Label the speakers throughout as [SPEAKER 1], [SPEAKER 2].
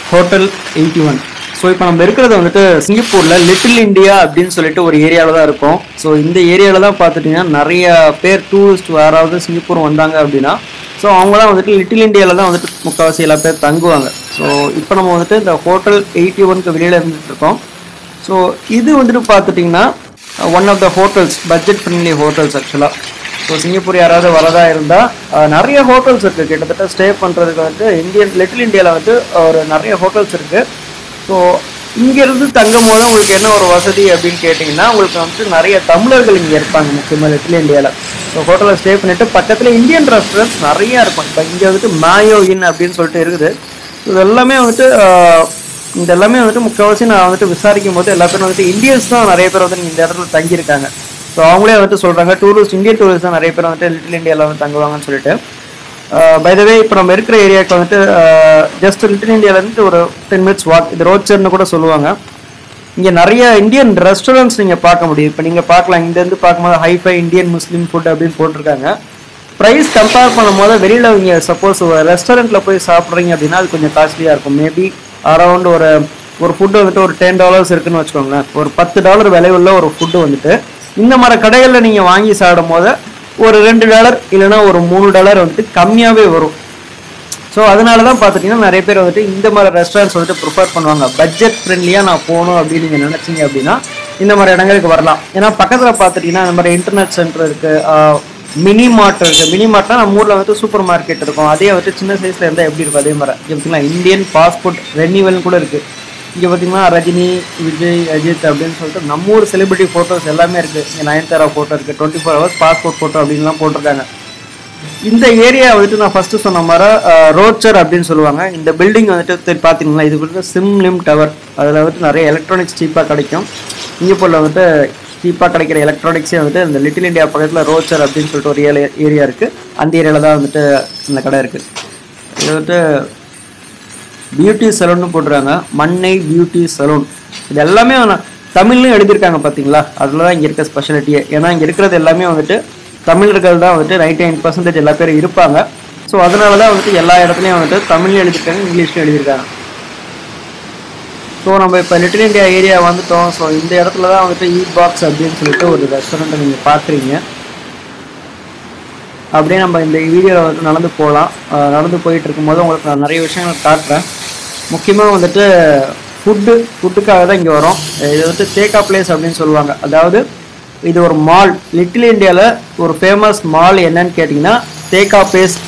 [SPEAKER 1] Hotel 81. So இப்போ நம்ம இருக்கிறது வந்துட்டு சிங்கப்பூரில் லிட்டில் இந்தியா அப்படின்னு சொல்லிட்டு ஒரு ஏரியாவில் தான் இருக்கும். ஸோ இந்த ஏரியாவில் தான் பார்த்துட்டிங்கன்னா நிறைய பேர் டூரிஸ்ட் யாராவது சிங்கப்பூர் வந்தாங்க அப்படின்னா ஸோ அவங்களாம் வந்துட்டு லிட்டில் இந்தியாவில் தான் வந்துட்டு முக்கால்வாசி எல்லா பேர் தங்குவாங்க. ஸோ இப்போ நம்ம வந்துட்டு இந்த ஹோட்டல் 81க்கு வெளியில் இருந்துட்டு இருக்கோம். ஸோ இது வந்துட்டு பார்த்துட்டிங்கன்னா one of the hotels, budget friendly hotels ஆக்சுவலாக. ஸோ சிங்கப்பூர் யாராவது வரதா இருந்தால் நிறைய ஹோட்டல்ஸ் இருக்குது. கிட்டத்தட்ட ஸ்டே பண்ணுறதுக்கு வந்து லிட்டில் இந்தியாவில் வந்து ஒரு நிறைய ஹோட்டல்ஸ் இருக்குது. ஸோ இங்கேருந்து தங்கும் போது உங்களுக்கு என்ன ஒரு வசதி அப்படின்னு கேட்டிங்கன்னா, உங்களுக்கு வந்துட்டு நிறைய தமிழர்கள் இங்கே இருப்பாங்க, முக்கியமாக லிட்டில் இந்தியாவில். ஸோ ஹோட்டலில் ஸ்டே பண்ணிவிட்டு பக்கத்தில் இந்தியன் ரெஸ்டாரண்ட்ஸ் நிறையா இருக்கும். இப்போ இங்கே வந்துட்டு மாயோ இன் அப்படின்னு சொல்லிட்டு இருக்குது. இது எல்லாமே வந்துட்டு முக்கால்வாசி நான் வந்துட்டு விசாரிக்கும் போது எல்லா பேரும் வந்துட்டு இந்தியன்ஸ் தான் நிறைய பேர் வந்து இந்த இடத்துல தங்கியிருக்காங்க. ஸோ அவங்களே வந்துட்டு சொல்கிறாங்க இந்தியன் டூரிஸ்ட் தான் நிறைய பேர் வந்துட்டு லிட்டில் இந்தியாவில் வந்து தங்குவாங்கன்னு சொல்லிட்டு. பை த வே இப்போ நம்ம இருக்கிற ஏரியாவுக்கு வந்துட்டு ஜஸ்ட் லிட்டில் இந்தியாவிலேருந்து ஒரு 10 minutes வாக், இது ரோட்சர்னு கூட சொல்லுவாங்க. இங்கே நிறைய இந்தியன் ரெஸ்டாரண்ட்ஸ் நீங்கள் பார்க்க முடியும். இப்போ நீங்கள் பார்க்கலாம், இங்கேருந்து பார்க்கும்போது ஹைஃபை இந்தியன் முஸ்லீம் ஃபுட் அப்படின்னு போட்டிருக்காங்க. ப்ரைஸ் கம்பேர் பண்ணும்போது வெளியில் இங்கே சப்போஸ் ரெஸ்டாரண்ட்டில் போய் சாப்பிட்றீங்க அப்படின்னா அது கொஞ்சம் காஸ்ட்லியாக இருக்கும். மேபி அரௌண்ட் ஒரு ஃபுட்டு வந்துட்டு ஒரு $10 இருக்குன்னு வச்சுக்கோங்களேன். ஒரு $10 விலை உள்ள ஒரு ஃபுட்டு வந்துட்டு இந்த மாதிரி கடைகளில் நீங்கள் வாங்கி சாப்பிடும் போது ஒரு $2 இல்லைன்னா ஒரு $3 வந்துட்டு கம்மியாகவே வரும். ஸோ அதனால தான் பார்த்துட்டிங்கன்னா நிறைய பேர் வந்துட்டு இந்த மாதிரி ரெஸ்டாரண்ட்ஸ் வந்துட்டு ப்ரிஃபர் பண்ணுவாங்க. பட்ஜெட் ஃப்ரெண்ட்லியாக நான் போகணும் அப்படின்னு நீங்கள் நினச்சிங்க அப்படின்னா இந்த மாதிரி இடங்களுக்கு வரலாம். ஏன்னா பக்கத்தில் பார்த்துட்டிங்கன்னா இந்த மாதிரி இன்டர்நெட் சென்டர் இருக்குது, மினி மார்ட் இருக்குது. மினி மார்ட்னா நம்ம ஊரில் வந்துட்டு சூப்பர் மார்க்கெட் இருக்கும். அதே வந்துட்டு சின்ன சைஸில் இருந்தால் எப்படி இருக்கும் அதே மாதிரி. இங்கே பார்த்தீங்கன்னா இந்தியன் பாஸ்போர்ட் ரெனிவல் கூட இருக்குது. இங்கே பார்த்தீங்கன்னா ரஜினி, விஜய், அஜித் அப்படின்னு சொல்லிட்டு நம்ம ஊர் செலிபிரிட்டி ஃபோட்டோஸ் எல்லாமே இருக்குது. இங்கே நயன்தாரா ஃபோட்டோ இருக்குது, 24 hours பாஸ்போர்ட் ஃபோட்டோ அப்படின்லாம் போட்டிருக்காங்க. இந்த ஏரியா வந்துட்டு நான் ஃபஸ்ட்டு சொன்ன மாதிரி ரோட்சர் அப்படின்னு சொல்லுவாங்க. இந்த பில்டிங் வந்துட்டு பார்த்தீங்கன்னா இது வந்துட்டு சிம்லிம் டவர். அதில் வந்துட்டு நிறைய எலக்ட்ரானிக்ஸ் சீப்பாக கிடைக்கும். சிங்கப்பூரில் வந்துட்டு சீப்பாக கிடைக்கிற எலக்ட்ரானிக்ஸே வந்துட்டு இந்த லிட்டில் இந்தியா பக்கத்தில் ரோட்சர் அப்படின்னு சொல்லிட்டு ஒரு ஏரியா இருக்குது. அந்த ஏரியாவில் தான் வந்துட்டு இந்த கடை இருக்குது. இது வந்துட்டு பியூட்டி சலூன்னு போட்டுருக்காங்க, மண்ணை பியூட்டி சலூன். இது எல்லாமே தமிழ்லையும் எழுதியிருக்காங்க பார்த்தீங்களா. அதில் தான் இங்கே இருக்க ஸ்பெஷாலிட்டியே. ஏன்னா இங்கே இருக்கிறது எல்லாமே வந்துட்டு தமிழர்கள் தான் வந்துட்டு 99% எல்லா பேரும் இருப்பாங்க. ஸோ அதனால தான் வந்துட்டு எல்லா இடத்துலையும் வந்துட்டு தமிழ்லையும் எழுதியிருக்காங்க, இங்கிலீஷ்லையும் எழுதியிருக்காங்க. ஸோ நம்ம இப்போ லிட்டில் இந்தியா ஏரியா வந்துட்டோம். ஸோ இந்த இடத்துல தான் வந்துட்டு ஈட் பாக்ஸ் அப்படின்னு சொல்லிட்டு ஒரு ரெஸ்டாரண்ட்டை நீங்கள் பார்க்குறீங்க. அப்படியே நம்ம இந்த வீடியோவில் வந்துட்டு நடந்து போகலாம். நடந்து போயிட்டு இருக்கும்போது உங்களுக்கு நான் நிறைய விஷயங்கள் காட்டுறேன். முக்கியமாக வந்துட்டு ஃபுட்டுக்காக தான் இங்கே வரோம். இது வந்துட்டு தேக்கா பிளேஸ் அப்படின்னு சொல்லுவாங்க. அதாவது இது ஒரு மால். லிட்டில் இந்தியாவில் ஒரு ஃபேமஸ் மால் என்னன்னு கேட்டிங்கன்னா தேக்கா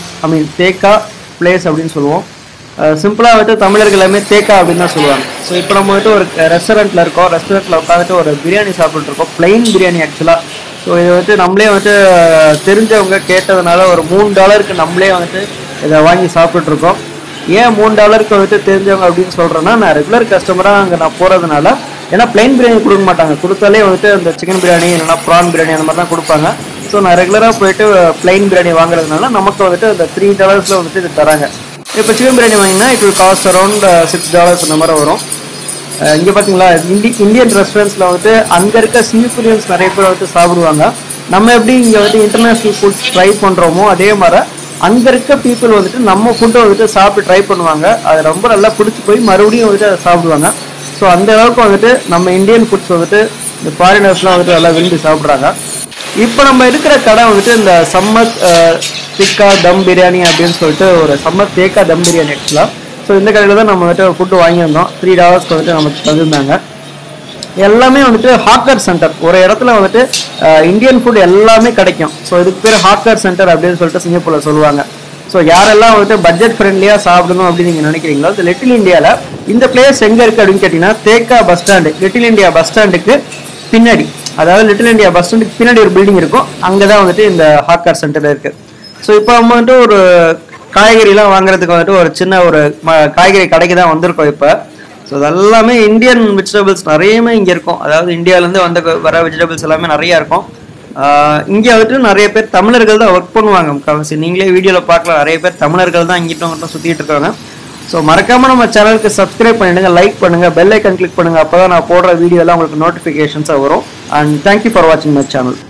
[SPEAKER 1] பிளேஸ் அப்படின்னு சொல்லுவோம். சிம்பிளாக வந்துட்டு தமிழர்கள் எல்லாமே தேக்கா அப்படின்னு தான் சொல்லுவாங்க. ஸோ இப்போ நம்ம வந்துட்டு ஒரு ரெஸ்டாரண்ட்டில் இருக்கோம். ரெஸ்டாரண்ட்டில் உட்காந்துட்டு ஒரு பிரியாணி சாப்பிட்டுருக்கோம், பிளைன் பிரியாணி ஆக்சுவலாக. ஸோ இது வந்துட்டு நம்மளே வந்துட்டு தெரிஞ்சவங்க கேட்டதுனால ஒரு $3க்கு நம்மளே வந்துட்டு இதை வாங்கி சாப்பிட்டுருக்கோம். ஏன் $3க்கு வந்துட்டு தெரிஞ்சவங்க அப்படின்னு சொல்கிறேன்னா, நான் ரெகுலர் கஸ்டமராக அங்கே நான் போகிறதுனால. ஏன்னா பிளைன் பிரியாணி கொடுக்க மாட்டாங்க, கொடுத்தாலே வந்துட்டு அந்த சிக்கன் பிரியாணி இல்லைனா ப்ரான் பிரியாணி அந்த மாதிரி தான் கொடுப்பாங்க. ஸோ நான் ரெகுலராக போயிட்டு பிளைன் பிரியாணி வாங்குறதுனால நமக்கு வந்துட்டு அந்த $3 வந்துட்டு இது தராங்க. இப்போ சிக்கன் பிரியாணி வாங்கினா இட் வில் காஸ்ட் அரௌண்ட் $6 அந்த மாதிரி வரும். இங்கே பார்த்தீங்களா, இந்தியன் ரெஸ்டாரண்ட்ஸில் வந்துட்டு அங்கே இருக்க சிங்கப்பூரியன்ஸ் நிறைய பேர் வந்துட்டு சாப்பிடுவாங்க. நம்ம எப்படி இங்கே வந்துட்டு இன்டர்நேஷ்னல் ஃபுட்ஸ் ட்ரை பண்ணுறோமோ அதே மாதிரி அங்கே இருக்க பீப்புள் வந்துட்டு நம்ம ஃபுட்டை வந்துட்டு சாப்பிட்டு ட்ரை பண்ணுவாங்க. அது ரொம்ப நல்லா பிடிச்சி போய் மறுபடியும் வந்துட்டு அதை சாப்பிடுவாங்க. ஸோ அந்த அளவுக்கு வந்துட்டு நம்ம இந்தியன் ஃபுட்ஸ் வந்துட்டு இந்த ஃபாரினர்ஸ்லாம் வந்துட்டு நல்லா விரும்பி சாப்பிட்றாங்க. இப்போ நம்ம இருக்கிற கடை வந்துட்டு இந்த சம்மர் திக்கா தம் பிரியாணி அப்படின்னு சொல்லிட்டு ஒரு சம்மர் தேக்கா தம் பிரியாணி ஆக்சுவலாக. ஸோ இந்த கடையில் தான் நம்ம வந்துட்டு ஃபுட்டு வாங்கியிருந்தோம். $3 வந்துட்டு நமக்கு தந்துருந்தாங்க. எல்லாமே வந்துட்டு ஹாக்கர் சென்டர். ஒரு இடத்துல வந்துட்டு இந்தியன் ஃபுட் எல்லாமே கிடைக்கும். ஸோ இதுக்கு பேர் ஹாக்கர் சென்டர் அப்படின்னு சொல்லிட்டு சிங்கப்பூரில் சொல்லுவாங்க. ஸோ யாரெல்லாம் வந்துட்டு பட்ஜெட் ஃப்ரெண்ட்லியாக சாப்பிடணும் அப்படின்னு நீங்கள் நினைக்கிறீங்களோ, இந்த லிட்டில் இந்தியாவில் இந்த பிளேஸ் எங்கே இருக்குது அப்படின்னு கேட்டிங்கன்னா Tekka bus stand, Little India bus ஸ்டாண்டுக்கு பின்னாடி. அதாவது லிட்டில் இந்தியா பஸ் ஸ்டாண்டுக்கு பின்னாடி ஒரு பில்டிங் இருக்கும், அங்கே தான் வந்துட்டு இந்த ஹாக்கர் சென்டர் இருக்குது. ஸோ இப்போ நம்ம வந்துட்டு ஒரு காய்கறிலாம் வாங்குறதுக்கு வந்துட்டு ஒரு சின்ன ஒரு காய்கறி கடைக்கு தான் வந்திருக்கோம் இப்போ. ஸோ அதெல்லாமே இந்தியன் வெஜிடபிள்ஸ் நிறையவே இங்கே இருக்கும். அதாவது இந்தியாவிலேருந்து வர வெஜிடபிள்ஸ் எல்லாமே நிறையா இருக்கும். இங்கே வந்துட்டு நிறைய பேர் தமிழர்கள் தான் ஒர்க் பண்ணுவாங்க முக்கால்வாசி. நீங்களே வீடியோவில் பார்க்கலாம், நிறைய பேர் தமிழர்கள் தான் இங்கிட்டும் சுற்றிட்டு இருக்காங்க. ஸோ மறக்காமல் நம்ம சேனலுக்கு சப்ஸ்கிரைப் பண்ணிடுங்க, லைக் பண்ணுங்கள், பெல் ஐக்கன் கிளிக் பண்ணுங்கள். அப்போ தான் நான் போடுற வீடியோலாம் உங்களுக்கு நோட்டிஃபிகேஷன்ஸாக வரும். அண்ட் தேங்க்யூ ஃபார் வாட்சிங் மை சேனல்.